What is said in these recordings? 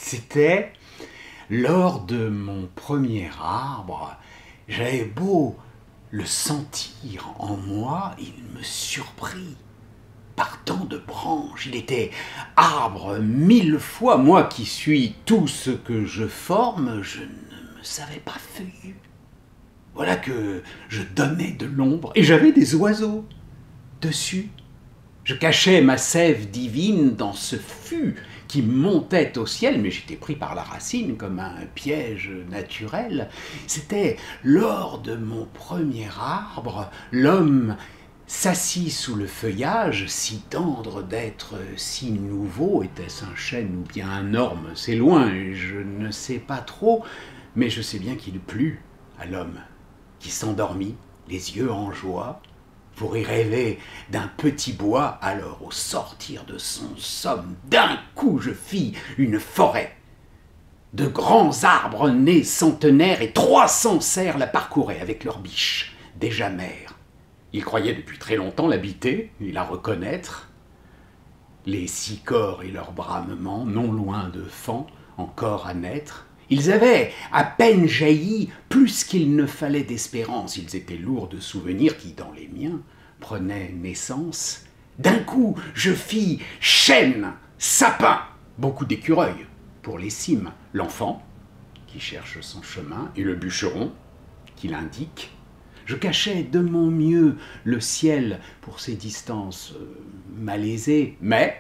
C'était lors de mon premier arbre. J'avais beau le sentir en moi, il me surprit. Par tant de branches, il était arbre 1000 fois. Moi qui suis tout ce que je forme, je ne me savais pas feuillu. Voilà que je donnais de l'ombre et j'avais des oiseaux dessus. Je cachais ma sève divine dans ce fût qui montait au ciel, mais j'étais pris par la racine comme un piège naturel. C'était lors de mon premier arbre, l'homme s'assit sous le feuillage, si tendre d'être si nouveau. Était-ce un chêne ou bien un orme? C'est loin, je ne sais pas trop, mais je sais bien qu'il plut à l'homme qui s'endormit, les yeux en joie, pour y rêver d'un petit bois. Alors, au sortir de son somme, d'un coup je fis une forêt. De grands arbres nés centenaires et 300 cerfs la parcouraient avec leurs biches, déjà mères. Ils croyaient depuis très longtemps l'habiter et la reconnaître. Les sicors et leurs bramements, non loin de Fan, encore à naître. Ils avaient à peine jailli plus qu'il ne fallait d'espérance. Ils étaient lourds de souvenirs qui, dans les miens, prenaient naissance. D'un coup, je fis chêne, sapin, beaucoup d'écureuils pour les cimes. L'enfant, qui cherche son chemin, et le bûcheron, qui l'indique. Je cachais de mon mieux le ciel pour ces distances malaisées, mais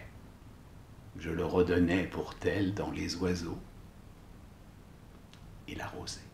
je le redonnais pour tel dans les oiseaux et la rosée.